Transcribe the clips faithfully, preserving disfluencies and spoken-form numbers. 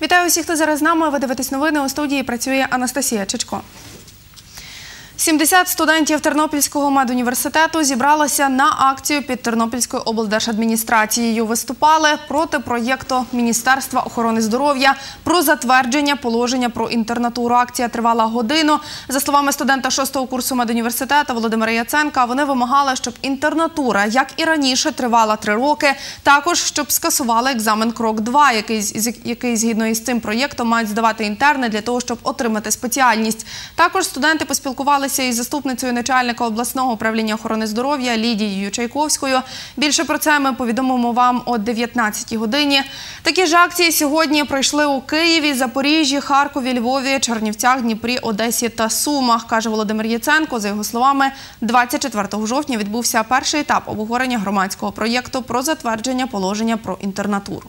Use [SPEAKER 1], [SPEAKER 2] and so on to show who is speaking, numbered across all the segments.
[SPEAKER 1] Вітаю усіх, хто зараз з нами. Ви дивитесь новини. У студії працює Анастасія Чичко. сімдесят студентів Тернопільського медуніверситету зібралися на акцію під Тернопільською облдержадміністрацією. Виступали проти проєкту Міністерства охорони здоров'я про затвердження положення про інтернатуру. Акція тривала годину. За словами студента шостого курсу медуніверситету Володимира Яценка, вони вимагали, щоб інтернатура, як і раніше, тривала три роки. Також, щоб скасували екзамен крок два, який, який згідно із цим проєктом мають здавати інтерни для того, щоб отримати спеціальність. Також студенти поспілкувалися із заступницею начальника обласного управління охорони здоров'я Лідією Чайковською. Більше про це ми повідомимо вам о дев'ятнадцятій годині. Такі ж акції сьогодні пройшли у Києві, Запоріжжі, Харкові, Львові, Чернівцях, Дніпрі, Одесі та Сумах, каже Володимир Яценко. За його словами, двадцять четвертого жовтня відбувся перший етап обговорення громадського проєкту про затвердження положення про інтернатуру.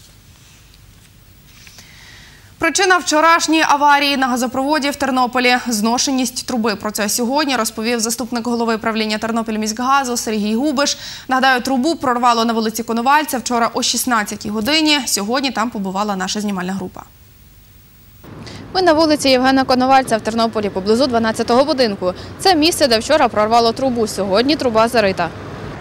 [SPEAKER 1] Причина вчорашньої аварії на газопроводі в Тернополі – зношеність труби. Про це сьогодні розповів заступник голови правління Тернопільміськгазу Сергій Губиш. Нагадаю, трубу прорвало на вулиці Коновальця вчора о шістнадцятій годині. Сьогодні там побувала наша знімальна група.
[SPEAKER 2] Ми на вулиці Євгена Коновальця в Тернополі поблизу дванадцятого будинку. Це місце, де вчора прорвало трубу. Сьогодні труба зарита.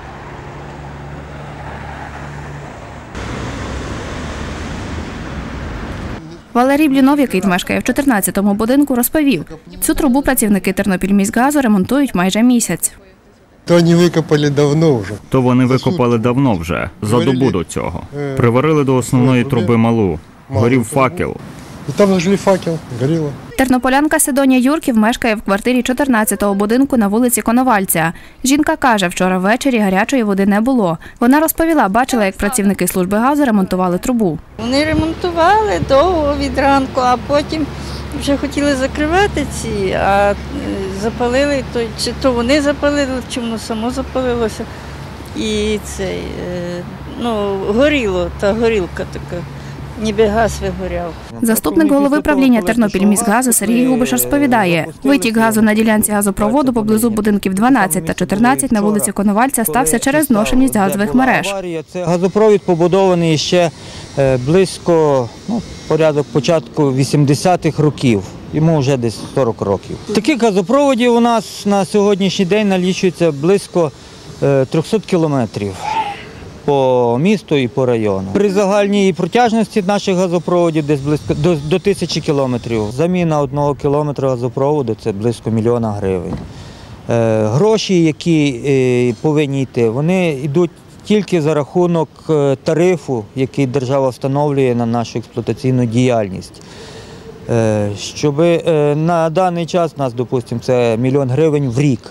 [SPEAKER 2] Валерій Блінов, який мешкає в чотирнадцятому будинку, розповів, цю трубу працівники Тернопільміськгазу ремонтують майже місяць.
[SPEAKER 3] То вони викопали давно вже.
[SPEAKER 4] То вони викопали давно вже, за добу до цього. Приварили до основної труби малу. Горів факел.
[SPEAKER 3] І там зажгли факел, горіло.
[SPEAKER 2] Тернополянка Сидонія Юрків мешкає в квартирі чотирнадцятого будинку на вулиці Коновальця. Жінка каже, вчора ввечері гарячої води не було. Вона розповіла, бачила, як працівники служби газу ремонтували трубу.
[SPEAKER 5] Вони ремонтували довго від ранку, а потім вже хотіли закривати ці, а запалили, то, чи то вони запалили, чи воно само запалилося. І цей, ну, горіло, та горілка така. Ніби газ вигоряв.
[SPEAKER 2] Заступник голови правління Тернопільміськгазу Сергій Губиш розповідає, витік газу на ділянці газопроводу поблизу будинків дванадцять та чотирнадцять на вулиці Коновальця стався через зношеність газових мереж.
[SPEAKER 6] Це газопровід побудований ще близько, ну, порядок початку вісімдесятих років. Йому вже десь сорок років. Таких газопроводів у нас на сьогоднішній день налічується близько трьохсот кілометрів. По місту і по району. При загальній протяжності наших газопроводів десь близько до, до тисячі кілометрів. Заміна одного кілометра газопроводу – це близько мільйона гривень. Е, гроші, які е, повинні йти, вони йдуть тільки за рахунок тарифу, який держава встановлює на нашу експлуатаційну діяльність. Е, щоб е, на даний час, у нас, допустимо, це мільйон гривень в рік.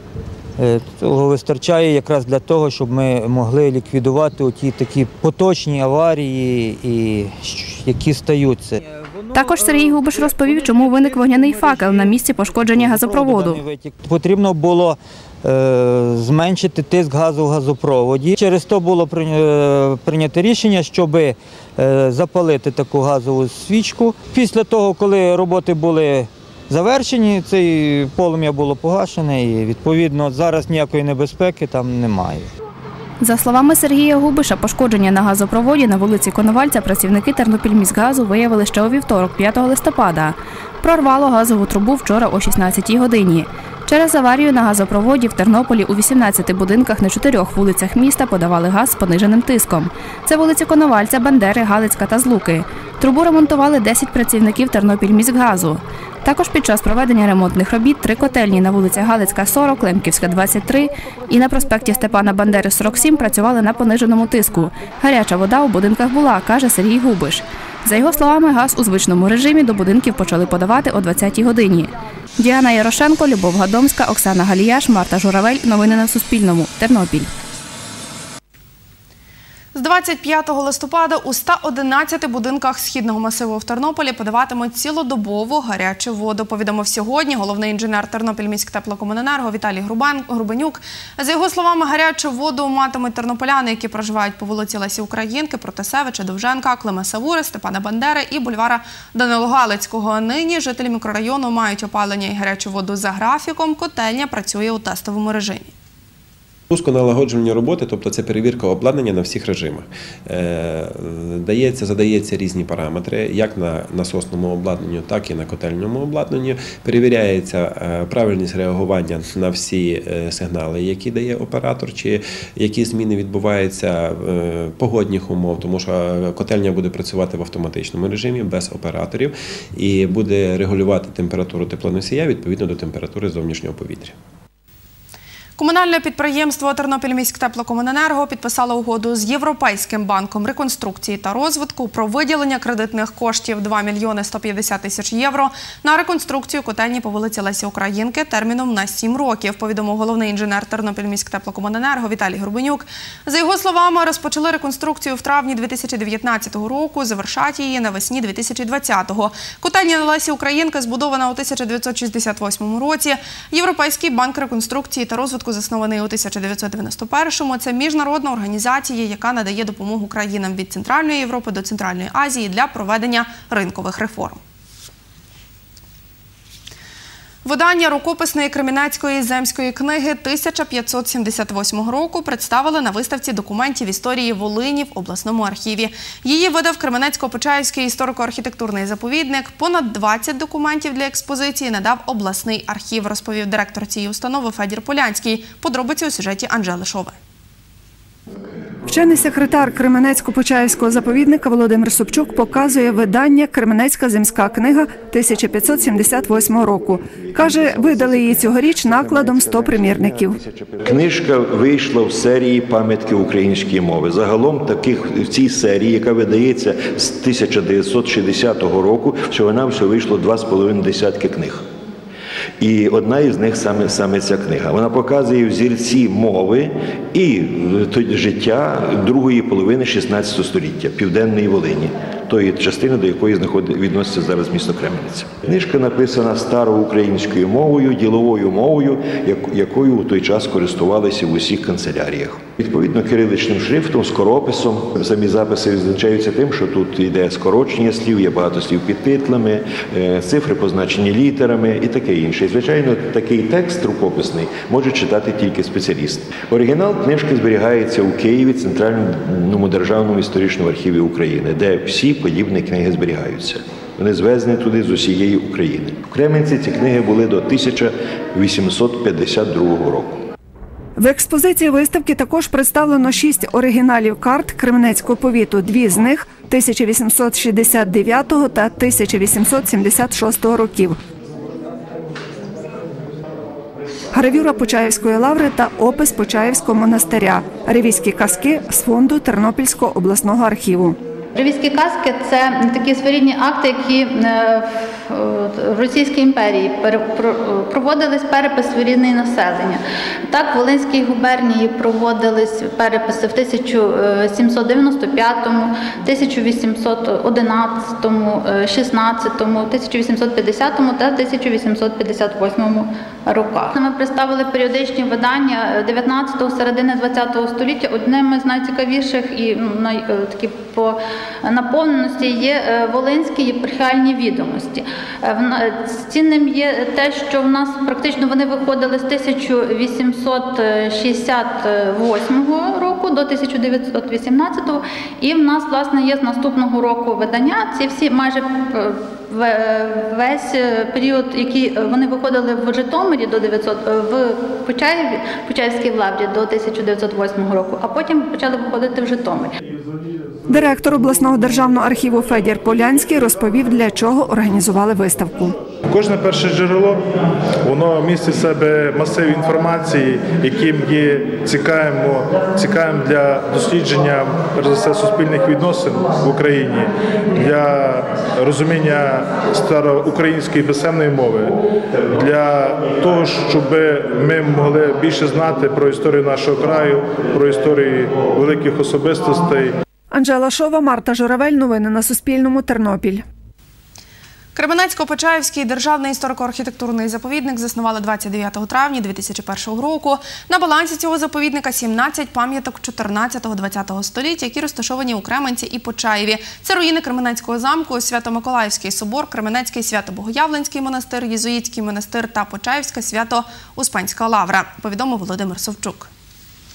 [SPEAKER 6] Цього вистачає якраз для того, щоб ми могли ліквідувати оті такі поточні аварії, і, які стаються.
[SPEAKER 2] Також Сергій Губиш розповів, чому виник вогняний факел на місці пошкодження газопроводу.
[SPEAKER 6] Потрібно було е, зменшити тиск газу в газопроводі. Через то було прийнято рішення, щоб е, запалити таку газову свічку. Після того, коли роботи були завершені, це полум'я було погашене і, відповідно, зараз ніякої небезпеки там немає.
[SPEAKER 2] За словами Сергія Губиша, пошкодження на газопроводі на вулиці Коновальця працівники Тернопільміськгазу виявили ще у вівторок, п'ятого листопада. Прорвало газову трубу вчора о шістнадцятій годині. Через аварію на газопроводі в Тернополі у вісімнадцяти будинках на чотирьох вулицях міста подавали газ з пониженим тиском. Це вулиці Коновальця, Бандери, Галицька та Злуки. Трубу ремонтували десять працівників Тернопільміськгазу. Також під час проведення ремонтних робіт три котельні на вулиці Галицька, сорок, Лемківська, двадцять три і на проспекті Степана Бандери, сорок сім працювали на пониженому тиску. Гаряча вода у будинках була, каже Сергій Губиш. За його словами, газ у звичному режимі до будинків почали подавати о двадцятій годині. Діана Ярошенко, Любов Гадомська, Оксана Галіяш, Марта Журавель. Новини на Суспільному. Тернопіль.
[SPEAKER 1] З двадцять п'ятого листопада у ста одинадцяти будинках східного масиву в Тернополі подаватимуть цілодобову гарячу воду, повідомив сьогодні головний інженер Тернопільміськтеплокомуненерго Віталій Грубенюк. За його словами, гарячу воду матимуть тернополяни, які проживають по вулиці Лесі Українки, Протасевича, Довженка, Клима Савури, Степана Бандери і бульвара Данило Галицького. Нині жителі мікрорайону мають опалення і гарячу воду за графіком. Котельня працює у тестовому режимі.
[SPEAKER 7] Пусконалагоджувальні роботи, тобто це перевірка обладнання на всіх режимах. Дається, задається різні параметри, як на насосному обладнанню, так і на котельному обладнанні. Перевіряється правильність реагування на всі сигнали, які дає оператор, чи які зміни відбуваються погодних умов, тому що котельня буде працювати в автоматичному режимі, без операторів, і буде регулювати температуру теплоносія відповідно до температури зовнішнього повітря.
[SPEAKER 1] Комунальне підприємство «Тернопільміськтеплокомуненерго» підписало угоду з Європейським банком реконструкції та розвитку про виділення кредитних коштів два мільйони сто п'ятдесят тисяч євро на реконструкцію котельні по вулиці Лесі Українки терміном на сім років, повідомив головний інженер «Тернопільміськтеплокомуненерго» Віталій Горбенюк. За його словами, розпочали реконструкцію в травні дві тисячі дев'ятнадцятого року, завершать її навесні дві тисячі двадцятого. Котельня на Лесі Українки збудована у тисяча дев'ятсот шістдесят восьмому році. Європейський банк реконструкції та розвитку заснований у тисяча дев'ятсот дев'яносто першому. Це міжнародна організація, яка надає допомогу країнам від Центральної Європи до Центральної Азії для проведення ринкових реформ. Видання рукописної Кременецької земської книги тисяча п'ятсот сімдесят восьмого року представили на виставці документів історії Волині в обласному архіві. Її видав Кременецько-Почаївський історико-архітектурний заповідник. Понад двадцять документів для експозиції надав обласний архів, розповів директор цієї установи Федір Полянський. Подробиці у сюжеті Анжели Шови.
[SPEAKER 8] Вчений секретар Кременецько-Почаївського заповідника Володимир Собчук показує видання «Кременецька земська книга» тисяча п'ятсот сімдесят восьмого року. Каже, видали її цьогоріч накладом сто примірників.
[SPEAKER 9] Книжка вийшла в серії «Пам'ятки української мови». Загалом таких в цій серії, яка видається з тисяча дев'ятсот шістдесятого року, всього-навсього вийшло два з половиною десятки книг. І одна із них саме, саме ця книга. Вона показує взірці мови і життя другої половини шістнадцятого століття Південної Волині, тої частини, до якої відноситься зараз місто Кременець. Книжка написана староукраїнською мовою, діловою мовою, якою у той час користувалися в усіх канцеляріях. Відповідно, кириличним шрифтом, скорописом. Самі записи відзначаються тим, що тут йде скорочення слів, є багато слів під титлами, цифри позначені літерами і таке інше. І, звичайно, такий текст рукописний може читати тільки спеціаліст. Оригінал книжки зберігається у Києві, Центральному державному історичному архіві України, де всі подібні книги зберігаються. Вони звезені туди з усієї України. В Кременці ці книги були до тисяча вісімсот п'ятдесят другого року.
[SPEAKER 8] В експозиції виставки також представлено шість оригіналів карт Кременецького повіту. Дві з них – тисяча вісімсот шістдесят дев'ятого та тисяча вісімсот сімдесят шостого років. Гравюра Почаївської лаври та опис Почаївського монастиря. Ревізькі казки з фонду Тернопільського обласного архіву.
[SPEAKER 10] Ревізькі казки – це такі своєрідні акти, які в Російській імперії проводились перепис своєрідної населення. Так, в Волинській губернії проводились переписи в тисяча сімсот дев'яносто п'ятому, тисяча вісімсот одинадцятому, шістнадцятому, тисяча вісімсот п'ятдесятому та тисяча вісімсот п'ятдесят восьмому роках. Ми представили періодичні видання дев'ятнадцятого, середини двадцятого століття. Одним з найцікавіших і ну, най, такі по наповненості є волинські єпархіальні відомості. Цінним є те, що в нас практично вони виходили з тисяча вісімсот шістдесят восьмого року до тисяча дев'ятсот вісімнадцятого, і в нас, власне, є з наступного року видання. Ці всі майже весь період, який вони виходили в Житомирі до дев'ятсот, в Почаєві, Почаївській лаврі до тисяча дев'ятсот восьмого року, а потім почали виходити в Житомирі.
[SPEAKER 8] Директор обласного державного архіву Федір Полянський розповів, для чого організували виставку.
[SPEAKER 11] Кожне перше джерело, воно містить в себе масив інформації, яким є цікавим, цікавим для дослідження, перш за все, суспільних відносин в Україні, для розуміння староукраїнської писемної мови, для того, щоб ми могли більше знати про історію нашого краю, про історію великих особистостей.
[SPEAKER 8] Анжела Шова, Марта Журавель. Новини на Суспільному. Тернопіль.
[SPEAKER 1] Кременецько-Почаївський державний історико-архітектурний заповідник заснували двадцять дев'ятого травня дві тисячі першого року. На балансі цього заповідника сімнадцять пам'яток чотирнадцятого-двадцятого століття, які розташовані у Кременці і Почаєві. Це руїни Кременецького замку, Свято-Миколаївський собор, Кременецький Свято-Богоявленський монастир, Єзуїтський монастир та Почаївська Свято-Успенська лавра, повідомив Володимир Совчук.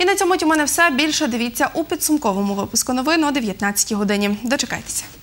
[SPEAKER 1] І на цьому у мене все. Більше дивіться у підсумковому випуску новин о дев'ятнадцятій годині. Дочекайтеся.